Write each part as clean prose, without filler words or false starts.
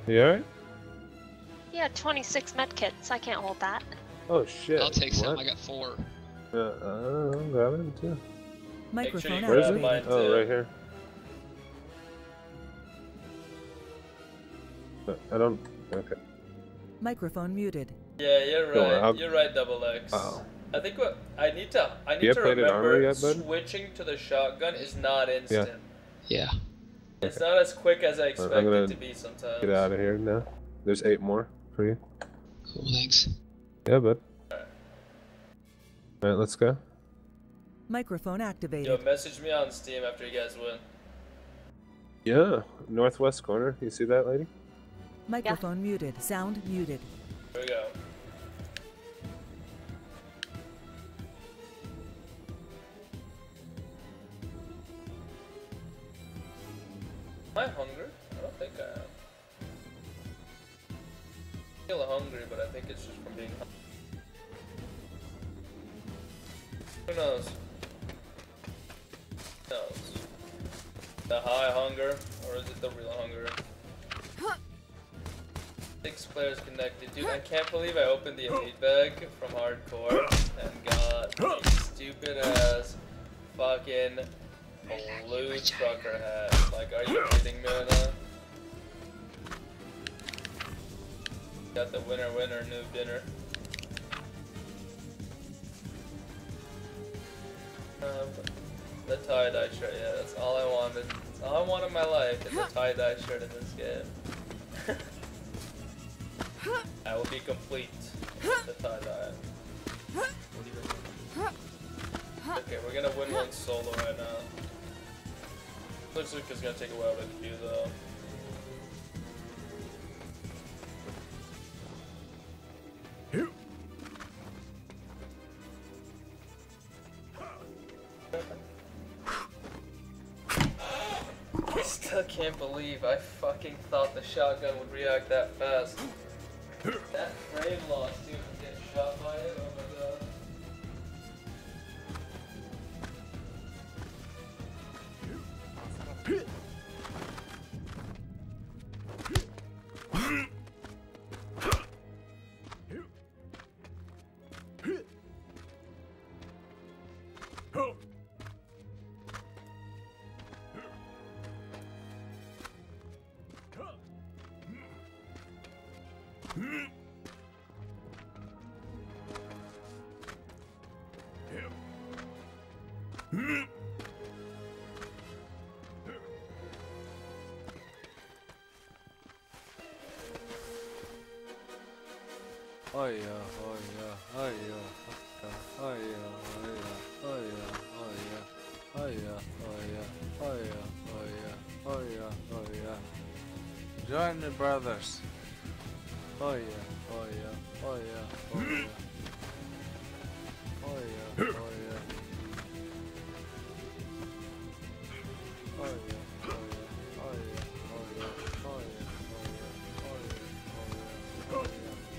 You alright? Yeah, 26 medkits. I can't hold that. Oh shit. I'll take some. What? I got 4. I'm grabbing it too. Microphone Where is activated. it? Oh, right here. I don't. Okay. Microphone muted. Yeah, you're Don't worry, right. You're right, Double X. Oh. I think what I need to You have plated armor remember yet, bud? switching to the shotgun is not instant. Yeah. It's not as quick as I expect gonna it to be sometimes. Get out of here now. There's 8 more for you. Cool, thanks. Yeah, bud. Alright, let's go. Microphone activated. Yo, message me on Steam after you guys win. Yeah, northwest corner. You see that, lady? Microphone muted. Sound muted. Here we go. Am I hungry? I don't think I am. I feel hungry, but I think it's just from being hungry. Who knows? Who knows? The high hunger, or is it the real hunger? 6 players connected. Dude, I can't believe I opened the elite bag from hardcore and got a stupid ass fucking blue trucker hat. Like, are you kidding me right now? Got the winner noob dinner. The tie-dye shirt, yeah, that's all I wanted. That's all I want in my life, is a tie-dye shirt in this game. I will be complete with the tie-dye. Okay, we're gonna win one solo right now. Looks like it's gonna take a while to queue though. I still can't believe I fucking thought the shotgun would react that fast. That frame loss, dude, from getting shot by it, oh my god. Oh yeah, oh yeah, oh yeah, oh yeah, oh yeah, oh yeah, oh yeah, oh yeah, oh yeah, oh yeah, oh yeah, oh yeah, oh yeah. Join the brothers. Oh yeah, oh yeah, oh yeah, oh yeah. Oh yeah, oh yeah. Oh yeah, oh yeah, oh yeah, oh yeah, oh yeah, oh yeah, oh yeah, oh yeah.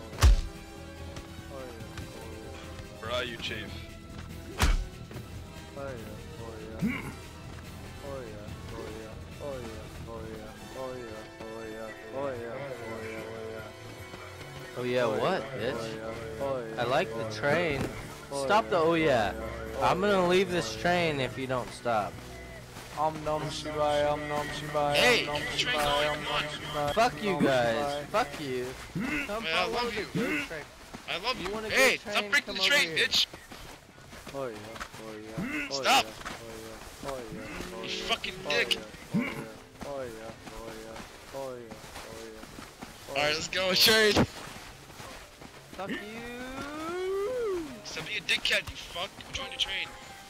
Where are you, Chief? Oh yeah, oh yeah. Oh yeah, oh yeah, oh yeah, oh yeah, oh yeah, oh yeah, oh yeah, oh yeah. Oh yeah, what, bitch? I like the train. Stop the oh yeah. I'm gonna leave this train if you don't stop. Nom Shivaya, Nom Shivaya, Hey, Nom keep the train Shivaya, going, come on. Shivaya. Fuck you guys. Fuck you. Come Man, I follow love the you. good train. I love you. You want a Hey, good stop train? breaking Come the over train, here. bitch. Oh yeah, oh yeah, oh Stop. yeah, oh yeah, oh yeah, oh You yeah, fucking oh dick. yeah, oh yeah, oh yeah, oh yeah, oh yeah, oh yeah. Alright, let's go, train. Fuck you. Stop being a dickhead, you fuck. Join the train.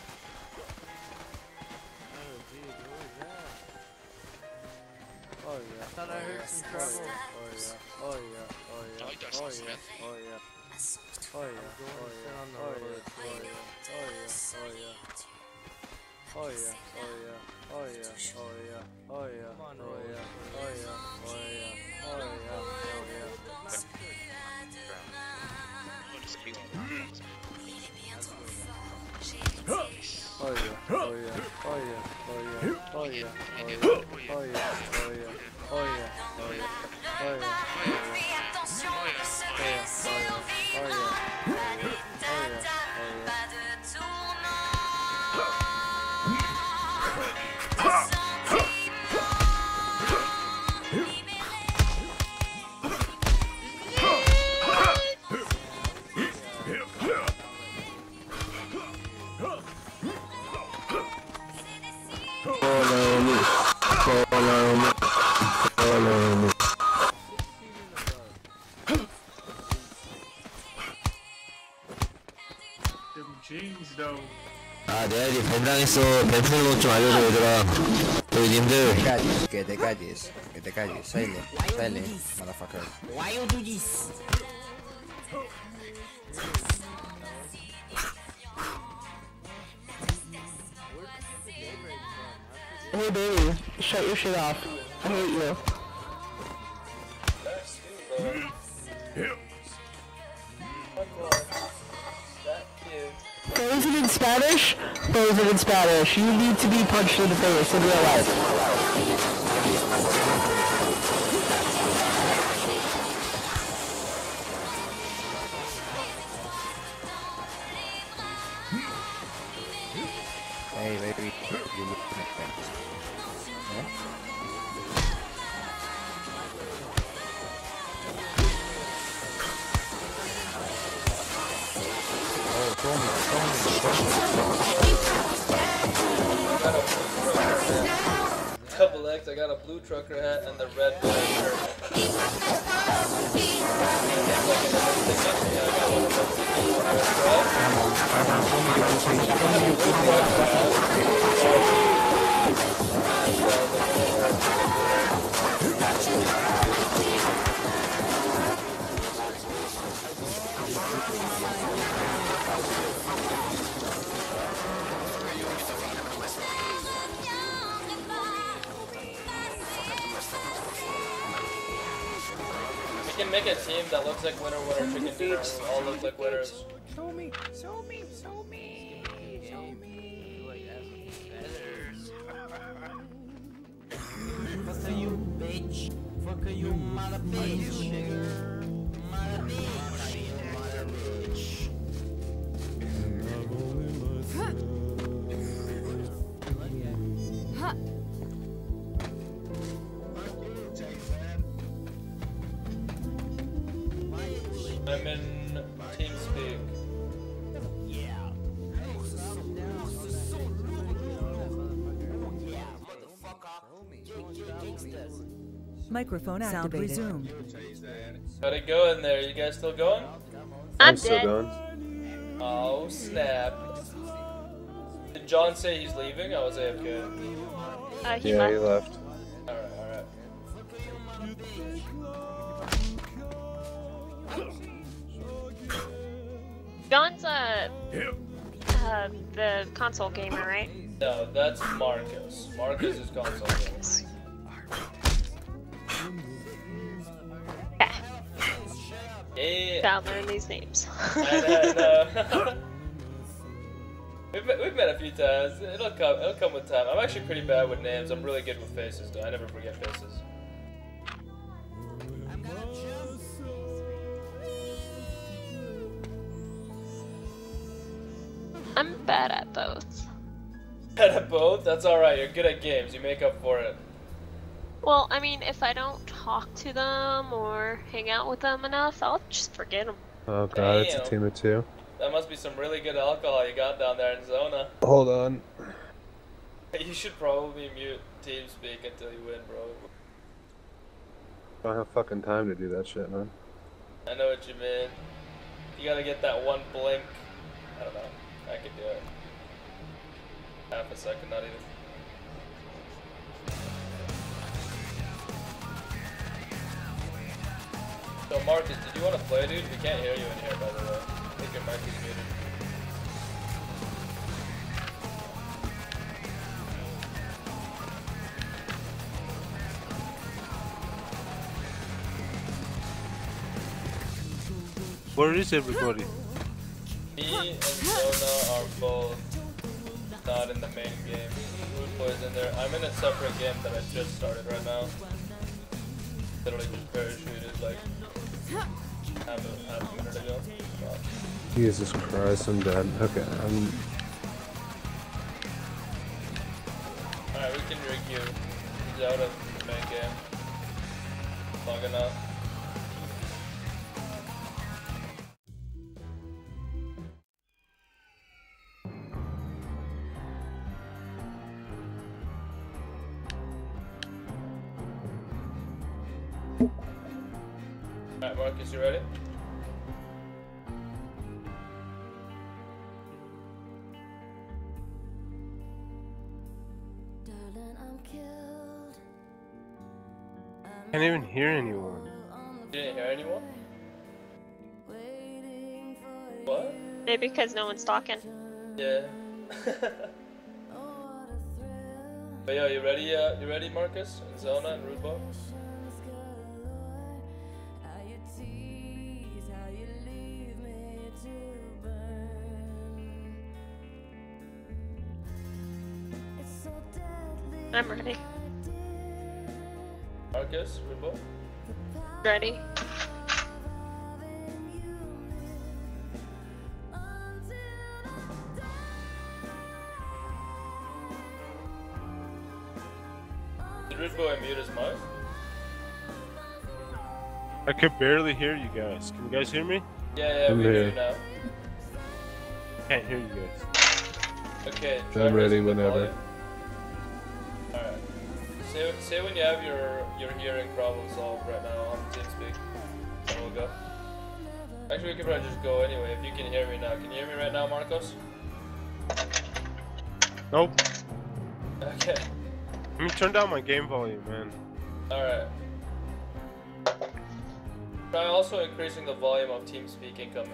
Oh yeah. I thought I heard some trouble. Oh yeah, oh yeah, oh yeah. I like that Oh song, yeah, man. oh yeah. Oh yeah, oh yeah, oh yeah, oh yeah, oh yeah, oh yeah. Oh yeah, oh yeah, oh yeah, oh yeah, oh yeah, oh yeah, oh yeah, oh yeah, oh yeah, oh yeah. Oh, just keep on. oh yeah, oh yeah, oh yeah, oh yeah, oh yeah, oh yeah, oh yeah, oh yeah, oh yeah, oh yeah, oh yeah. 아, 내가 이제 벤당했어. 벤트는 것좀 알려줘, 얘들아. 저기 님들. Que te calles, que te calles. Silent, silent, motherfucker. Why you do this? Hey, baby, shut your shit off. I hate you. Phrase it in Spanish? Phrase it in Spanish. You need to be punched in the face in real life. Hey, baby, you look like that. Yeah? Double X, I got a blue trucker hat and the red We can make a team that looks like winner, winner, chicken dinner. We all look like winners. Show me, show me, show me, show me. Fuck you, bitch. Fuck you, mother bitch. Mother bitch. Huh. I'm in TeamSpeak. Microphone activated. Resumed. How'd it go in there? You guys still going? I'm still dead. going. Oh snap. Did John say he's leaving? I was AFK. He Yeah, left. he left. Alright, alright. John's the console gamer, right? No, that's Marcus. Marcus is console games. Yeah. Gotta learn these names. I know. We've met a few times. It'll come with time. I'm actually pretty bad with names. I'm really good with faces though. I never forget faces. I'm bad at both. Bad at both? That's alright. You're good at games. You make up for it. Well, I mean, if I don't talk to them or hang out with them enough, I'll just forget them. Oh god, it's a Damn. team of two. That must be some really good alcohol you got down there in Zona. Hold on. You should probably mute TeamSpeak until you win, bro. I don't have fucking time to do that shit, man. I know what you mean. You gotta get that one blink. I don't know. I could do it. Half a second, not even. So Marcus, did you want to play, dude? We can't hear you in here, by the way. I think your mic is muted. Where is everybody? Me and Zona are both not in the main game. Rude Boy's in there. I'm in a separate game that I just started right now. Literally just parachuted like half a minute ago. Wow. Jesus Christ, I'm dead. Okay, Alright, we can re-queue. He's out of the main game. Long enough. Alright, Marcus, you ready? Can't even hear anyone. You didn't hear anyone? What? Maybe because no one's talking. Yeah. But yo, you ready, Marcus? And Zona and Rude Boy? I'm ready. Marcus, Rude Boy? Ready. Did Rude Boy mute his mic? I could barely hear you guys. Can you guys hear me? Yeah, I'm we hear here. you now. Can't hear you guys. Okay, I'm ready whenever. Alright. Say when you have your hearing problem solved right now on TeamSpeak. And we'll go. Actually, we could probably just go anyway if you can hear me now. Can you hear me right now, Marcos? Nope. Okay. Let me turn down my game volume, man. Alright. Try also increasing the volume of TeamSpeak incoming.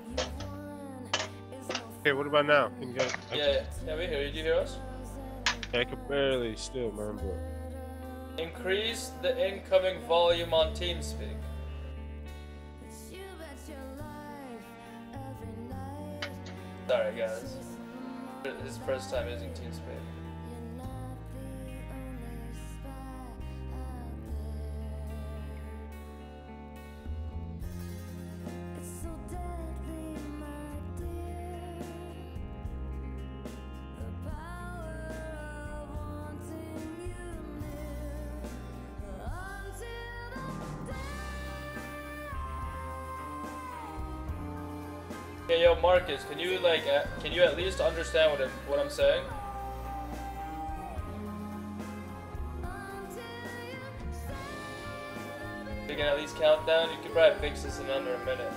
Okay, what about now? Can you guys? Yeah, we hear you. Do you hear us? Yeah, I could barely still, man, but... Increase the incoming volume on TeamSpeak. Sorry, guys. His first time using TeamSpeak. Okay, yo, Marcus, can you at least understand what I'm saying? You can at least count down. You can probably fix this in under a minute.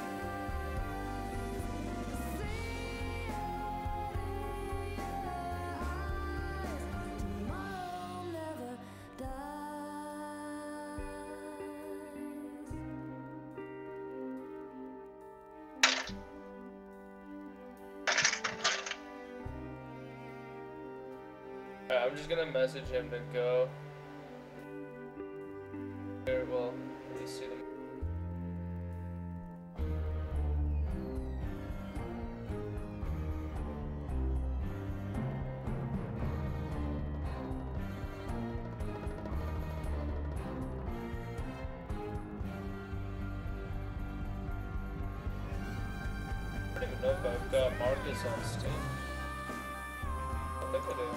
Alright, I'm just gonna message him to go. Here, well, let me see them. I don't even know if I've got Marcus on Steam. I think I do.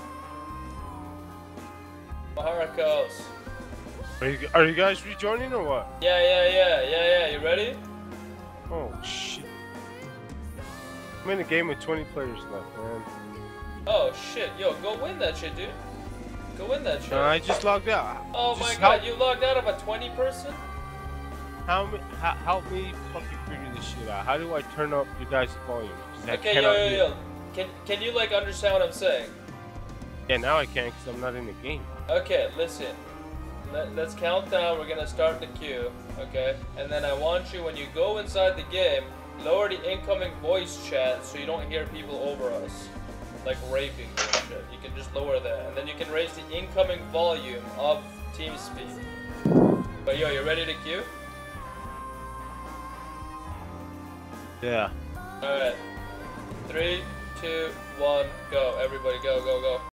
Maharikos. Are you guys rejoining or what? Yeah. You ready? Oh shit! I'm in a game with 20 players left, man. Oh shit, yo, go win that shit, dude. Go win that shit. No, I just logged out. Oh Just my god, you logged out of a 20 person? Help me fucking figure this shit out. How do I turn up you guys' volume? Okay, yo. Can you like understand what I'm saying? Yeah, now I can because I'm not in the game. Okay, listen. Let's count down. We're gonna start the queue, okay? And then I want you, when you go inside the game, lower the incoming voice chat so you don't hear people over us, like raping and shit. You can just lower that, and then you can raise the incoming volume of TeamSpeak. But yo, you ready to queue? Yeah. All right. 3, 2, 1, go. Everybody go, go, go.